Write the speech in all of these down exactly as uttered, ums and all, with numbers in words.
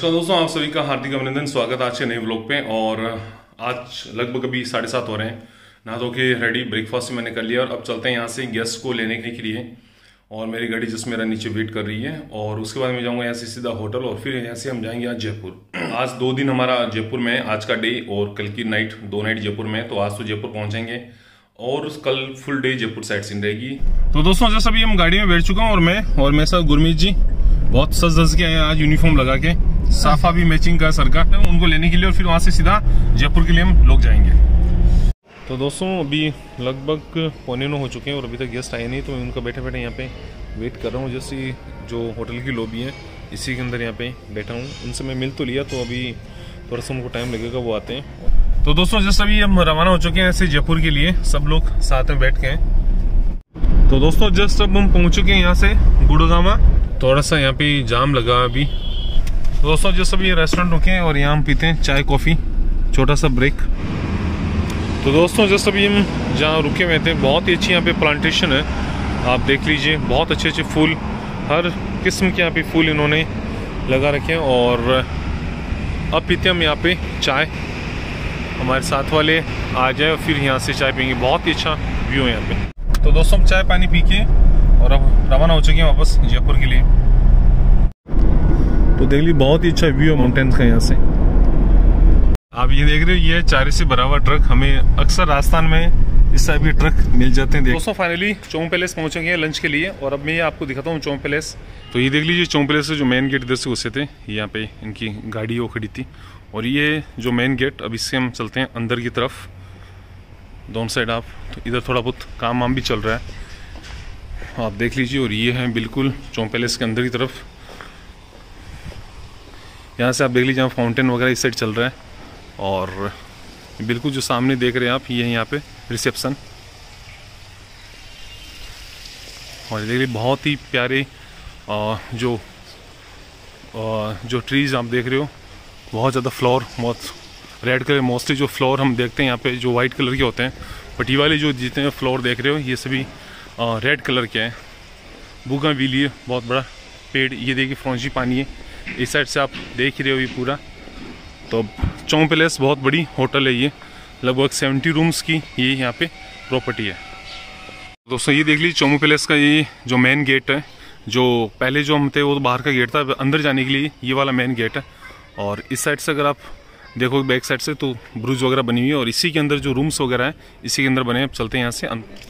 नमस्कार दोस्तों, आप सभी का हार्दिक अभिनंदन। स्वागत आज के नए व्लॉग पे। और आज लगभग अभी साढ़े सात हो रहे हैं। नहा धो के रेडी, ब्रेकफास्ट मैंने कर लिया और अब चलते हैं यहाँ से गेस्ट को लेने के लिए। और मेरी गाड़ी जिस मेरा नीचे वेट कर रही है और उसके बाद मैं जाऊँगा यहाँ से सीधा होटल और फिर यहाँ से हम जाएंगे आज जयपुर। आज दो दिन हमारा जयपुर में, आज का डे और कल की नाइट, दो नाइट जयपुर में। तो आज तो जयपुर पहुँचेंगे और कल full day Jaipur side scene रहेगी। तो दोस्तों जैसा अभी हम गाड़ी में बैठ चुका हूँ और मैं और मेरे साथ गुरमीत जी बहुत सज धज के आए आज यूनिफॉर्म लगा के, साफा भी मैचिंग का सर का, उनको लेने के लिए और फिर वहां से सीधा जयपुर के लिए हम लोग जाएंगे। तो दोस्तों अभी लगभग पौने नौ हो चुके हैं और अभी तक गेस्ट आए नहीं, तो मैं उनका बैठे बैठे यहाँ पे वेट कर रहा हूँ। जैसे जो होटल की लॉबी है इसी के अंदर यहाँ पे बैठा हूँ। उनसे मैं मिल तो लिया, तो अभी थोड़ा सा उनको टाइम लगेगा, वो आते हैं। तो दोस्तों जैसे अभी हम रवाना हो चुके हैं ऐसे जयपुर के लिए, सब लोग साथ में बैठ के हैं। तो दोस्तों जस्ट अब हम पहुँच चुके हैं यहाँ से गुड़गामा। थोड़ा सा यहाँ पे जाम लगा अभी। तो दोस्तों जैसे अभी रेस्टोरेंट रुके हैं और यहाँ हम पीते हैं चाय कॉफ़ी, छोटा सा ब्रेक। तो दोस्तों जैसे अभी हम जहाँ रुके हुए थे, बहुत ही अच्छी यहाँ पे प्लांटेशन है, आप देख लीजिए। बहुत अच्छे अच्छे फूल, हर किस्म के यहाँ पे फूल इन्होंने लगा रखे हैं। और अब पीते हम यहाँ पे चाय, हमारे साथ वाले आ जाए और फिर यहाँ से चाय पियेंगे। बहुत ही अच्छा व्यू है यहाँ पे। तो दोस्तों हम चाय पानी पी के और अब रवाना हो चुके हैं वापस जयपुर के लिए। तो देख ली बहुत ही अच्छा व्यू है माउंटेन्स का यहाँ से। आप ये देख रहे हो, ये चारे से भरा हुआ ट्रक। हमें अक्सर राजस्थान में इस टाइप के ट्रक मिल जाते हैं। दोस्तों फाइनली चौम पैलेस पहुंचेंगे हैं लंच के लिए और अब मैं आपको दिखाता हूँ चौम पैलेस। तो ये देख लीजिए चौम पैलेस से जो मेन गेट इधर से घुसे थे, यहाँ पे इनकी गाड़ी वो खड़ी थी। और ये जो मेन गेट, अब इससे हम चलते हैं अंदर की तरफ, दोनों साइड आप। तो इधर थोड़ा बहुत काम वाम भी चल रहा है, आप देख लीजिए। और ये है बिल्कुल चौम पैलेस के अंदर की तरफ। यहाँ से आप देख लीजिए, फाउंटेन वगैरह इस साइड चल रहा है। और बिल्कुल जो सामने देख रहे हैं आप, ये है यहाँ पे रिसेप्शन। और देख लीजिए बहुत ही प्यारे आ, जो आ, जो ट्रीज़ आप देख रहे हो, बहुत ज़्यादा फ्लावर, बहुत रेड कलर। मोस्टली जो फ्लावर हम देखते हैं यहाँ पे जो वाइट कलर के होते हैं, बट ये वाले जो जितने फ्लावर देख रहे हो ये सभी रेड कलर के हैं। बुगानविलिया बहुत बड़ा पेड़, ये देखिए फ्रॉन्जी पानी है इस साइड से, आप देख ही रहे हो ये पूरा। तो चौम पैलेस बहुत बड़ी होटल है, ये लगभग सेवेंटी रूम्स की ये यहाँ पे प्रॉपर्टी है। दोस्तों ये देख लीजिए चौम पैलेस का ये जो मेन गेट है, जो पहले जो हम थे वो तो बाहर का गेट था, अंदर जाने के लिए ये वाला मेन गेट है। और इस साइड से अगर आप देखो बैक साइड से, तो ब्रुज वगैरह बनी हुई है और इसी के अंदर जो रूम्स वगैरह है इसी के अंदर बने हैं। अब चलते हैं यहाँ से।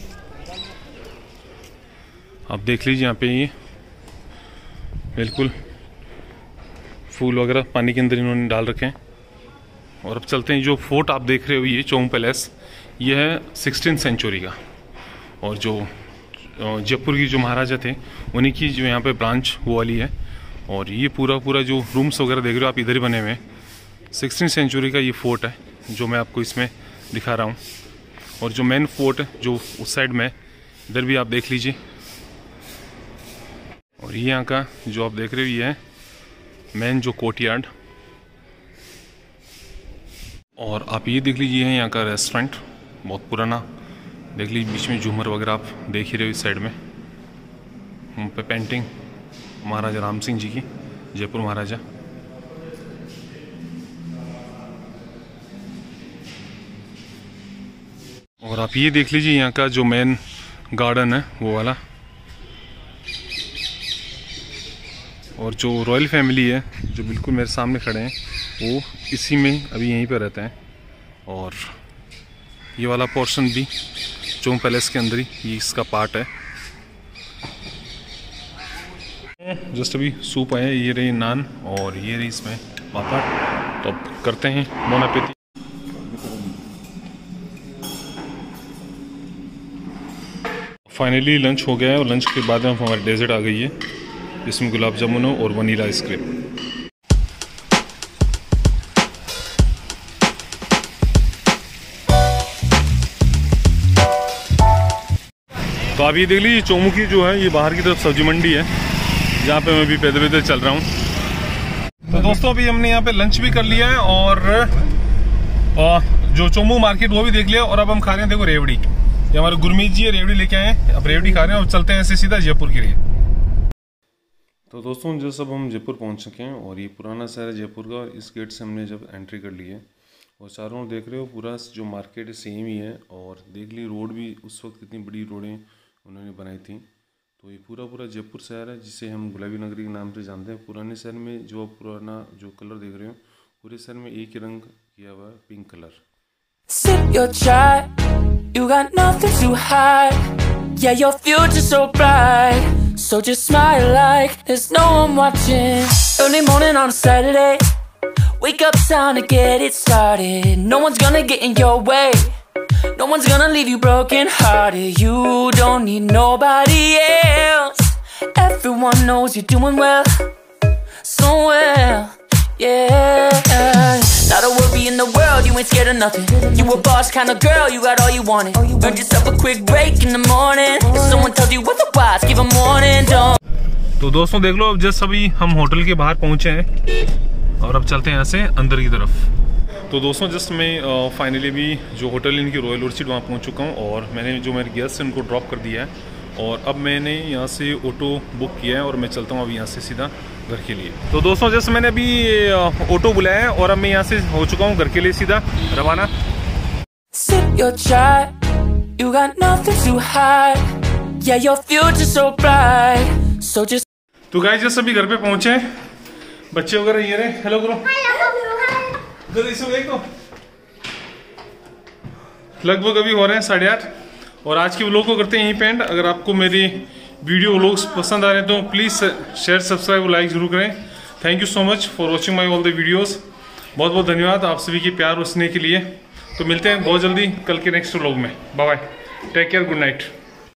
आप देख लीजिए यहाँ पे ये बिल्कुल फूल वगैरह पानी के अंदर इन्होंने डाल रखे हैं। और अब चलते हैं, जो फोर्ट आप देख रहे हो ये चौम पैलेस, ये है सिक्सटीन सेंचुरी का। और जो जयपुर की जो महाराजा थे उन्हीं की जो यहाँ पे ब्रांच वो वाली है। और ये पूरा पूरा जो रूम्स वगैरह देख रहे हो आप इधर ही बने हुए हैं। सिक्सटीन सेंचुरी का ये फोर्ट है जो मैं आपको इसमें दिखा रहा हूँ। और जो मेन फोर्ट है जो उस साइड में, इधर भी आप देख लीजिए। और ये यहाँ का जो आप देख रहे हो ये है मेन जो कोर्टयार्ड। और आप ये देख लीजिए है यहाँ का रेस्टोरेंट, बहुत पुराना। देख लीजिए बीच में झूमर वगैरह आप देख ही रहे हो इस साइड में। वहाँ पे पेंटिंग महाराजा राम सिंह जी की, जयपुर महाराजा। और आप ये देख लीजिए यहाँ का जो मेन गार्डन है वो वाला। और जो रॉयल फैमिली है जो बिल्कुल मेरे सामने खड़े हैं, वो इसी में अभी यहीं पर रहते हैं। और ये वाला पोर्शन भी चौम पैलेस के अंदर ही ये इसका पार्ट है। जस्ट अभी सूप आया, ये रही नान और ये रही इसमें पापड़। तो अब करते हैं बोन एपेटी। फाइनली लंच हो गया है और लंच के बाद में हमारी डेजर्ट आ गई है, इसमें गुलाब जामुन और वनीला आइसक्रीम। तो आप ये देख लीजिए चौमुखी जो है ये बाहर की तरफ सब्जी मंडी है, जहाँ पे मैं भी पैदल पैदल चल रहा हूँ। तो दोस्तों अभी हमने यहाँ पे लंच भी कर लिया है और, और जो चौमू मार्केट वो भी देख लिया। और अब हम खा रहे हैं देखो रेवड़ी, ये हमारे गुरमीत जी रेवड़ी लेके आए हैं, अब रेवड़ी खा रहे हैं। अब चलते हैं ऐसे सीधा जयपुर के लिए। तो दोस्तों जैसे अब हम जयपुर पहुंच चुके हैं और ये पुराना शहर है जयपुर का, और इस गेट से हमने जब एंट्री कर ली है और चारों ओर देख रहे हो पूरा जो मार्केट है सेम ही है, और देख ली रोड भी उस वक्त कितनी बड़ी रोडें उन्होंने बनाई थी। तो ये पूरा पूरा जयपुर शहर है जिसे हम गुलाबी नगरी के नाम से जानते हैं। पुराने शहर में जो पुराना जो कलर देख रहे हो पूरे शहर में एक ही रंग किया हुआ है, pink colour. Sip your chai, you got nothing to hide. Yeah, your future's so bright, so just smile like there's no one watching. Early morning on a Saturday, wake up, time to get it started. No one's gonna get in your way, no one's gonna leave you broken hearted. You don't need nobody else, everyone knows you're doing well, so well, yeah. Not a worry in the world, you ain't scared of nothing. You a boss kind of girl, you got all you wanted. Earned yourself a quick break in the morning. If someone tells you otherwise, give them warning, don't. तो दोस्तों देख लो, अब just अभी हम hotel के बाहर पहुंचे हैं और अब चलते हैं यहाँ से अंदर की तरफ। तो दोस्तों जस्ट मैं फाइनली भी जो होटल इनकी रॉयल ओर्चिड वहाँ पहुँच चुका हूँ, और मैंने जो मेरे गेस्ट हैं उनको ड्रॉप कर दिया है, और अब मैंने यहाँ से ऑटो बुक किया है और मैं चलता हूँ अभी यहाँ से सीधा घर के लिए। तो दोस्तों जैसे मैंने अभी ऑटो बुलाया है और अब मैं यहाँ से हो चुका हूँ घर के लिए सीधा रवाना। Sip your chai, you got nothing to hide. Yeah, your future's so bright, so just. तो गाइस जैसे अभी घर पे पहुंचे, बच्चे वगैरह ये रहे, हेलो करो, इधर इसे देखो। लगभग अभी हो रहे हैं साढ़े आठ, और आज के व्लॉग को करते हैं यहीं पे एंड। अगर आपको मेरी वीडियो व्लॉग्स पसंद आ रहे हैं तो प्लीज़ शेयर सब्सक्राइब लाइक जरूर करें। Thank you so much for watching my all the videos. बहुत बहुत धन्यवाद आप सभी की प्यार और स्नेह के लिए। तो मिलते हैं बहुत जल्दी कल के नेक्स्ट व्लॉग में। Bye bye, take care, good night.